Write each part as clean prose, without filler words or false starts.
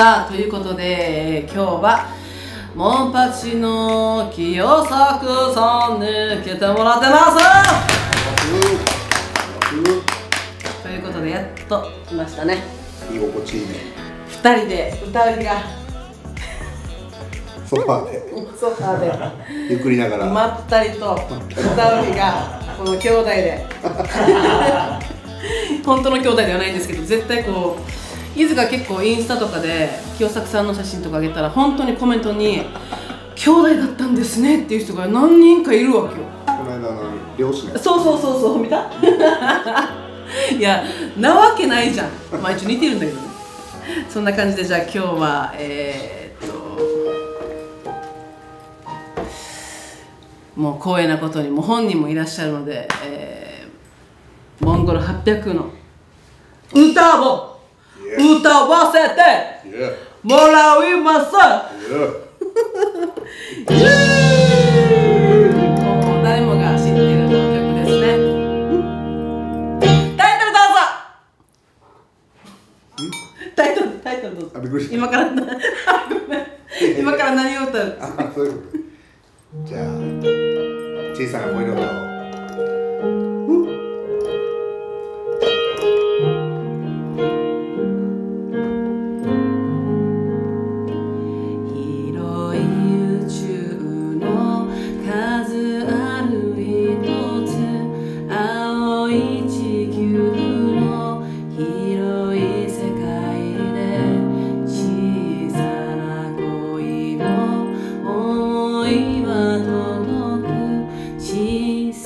さあ、ということで、今日はモンパチの清作さんに来てもらってますということで、やっと来ましたね。 居心地いいね。 2人で歌う日がソファーでソファーでゆっくりながらまったりと歌う日がこの兄弟で本当の兄弟ではないんですけど、絶対こう伊豆が結構インスタとかで清作さんの写真とかあげたら本当にコメントに「兄弟だったんですね」っていう人が何人かいるわけよ。 この間の漁師のそう見たいや、なわけないじゃん。まあ一応似てるんだけどね。そんな感じで、じゃあ今日はもう光栄なことにもう本人もいらっしゃるので、モンゴル800の歌を歌わせてもらいます。もう誰もが知ってる曲ですね。タイトルどうぞ。タイトルどうぞ。 びっくりした。 今から今から何を歌う？ そういうこと。じゃあ小さな声の歌を。 小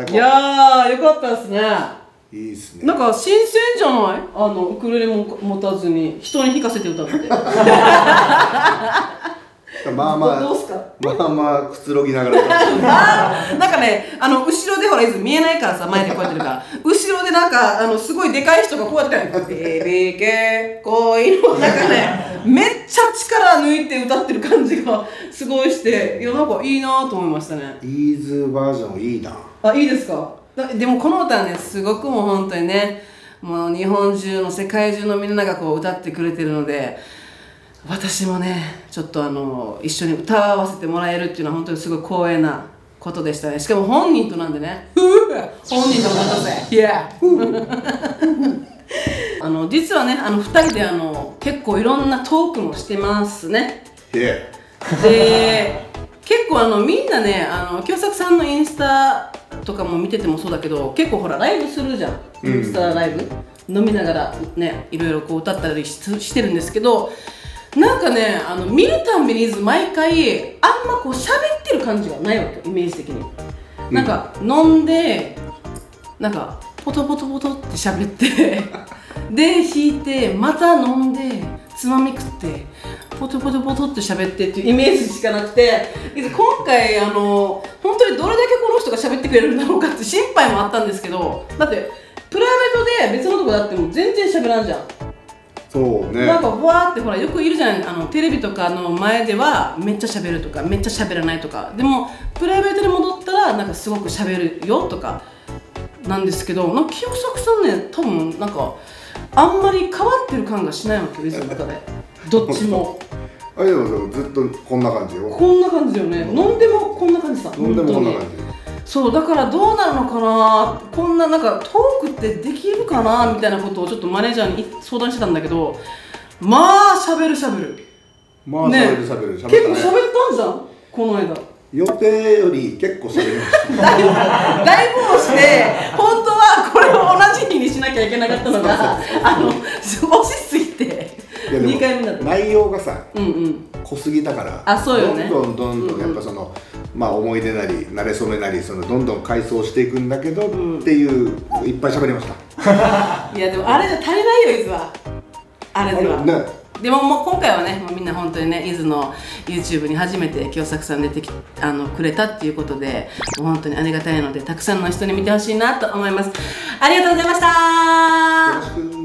高。 いやー、よかったですね。 いいっすね。 なんか新鮮じゃない？ウクレレも持たずに人に弾かせて歌って。 まあまあどうすか？ まあまあくつろぎながらなんかね、後ろでほら見えないからさ、前でこうやってるから後ろでなんかすごいでかい人がこうやって「ベビケ恋の」なんかねめっちゃ力抜いて歌ってる感じがすごいして、いやなんかいいなと思いましたね。 イーズバージョンいいな。 いいですか？でもこの歌ね、すごくもう本当にね、もう日本中の世界中のみんながこう歌ってくれてるので、私もねちょっと一緒に歌わせてもらえるっていうのは本当にすごい光栄なことでしたね。しかも本人となんでね、本人と歌ったぜ、いや実はね2人で結構いろんなトークもしてますね。で結構みんなね京作さんのインスタとかも見ててもそうだけど、結構ほらライブするじゃん、インスタライブ、飲みながらねいろいろこう歌ったりしてるんですけど、なんかね見るたんびに毎回あんまこう喋ってる感じがないわけよ、イメージ的に。なんか飲んでなんかポトポトポトって喋ってで弾いてまた飲んでつまみ食ってポトポトポトって喋ってっていうイメージしかなくて、今回本当にどれだけこの人が喋ってくれるんだろうかって心配もあったんですけど、だってプライベートで別のとこだっても全然喋らんじゃん。 そうね。 なんかふわーってほらよくいるじゃない、テレビとかの前ではめっちゃ喋るとかめっちゃ喋らないとか、でもプライベートに戻ったらなんかすごく喋るよとかなんですけど、なんか清作さんね多分なんかあんまり変わってる感がしないわけよ、いつの中でどっちもでもずっとこんな感じよ。 こんな感じだよね、飲んでもこんな感じさ、 飲んでもこんな感じ。 そうだからどうなるのかな、こんななんかトークってできるかなみたいなことをちょっとマネージャーに相談してたんだけど、まあ喋るまあ喋る結構喋ったんじゃんこの間。 予定より結構喋りましただいぶをして本当はこれを同じ日にしなきゃいけなかったのが押しすぎて2回目だった。 内容がさ濃すぎたから、 そうよね、 どんどんやっぱそのまあ思い出なり馴れ初めなりどんどん回想していくんだけどっていういっぱい喋りました。 いやでもあれじゃ足りないよ、伊豆は。あれではでももう今回はね、もうみんな本当にね、伊豆の YouTube に初めて清作さん出てくれたっていうことで、もう本当にありがたいので、たくさんの人に見てほしいなと思います。ありがとうございました。 よろしく。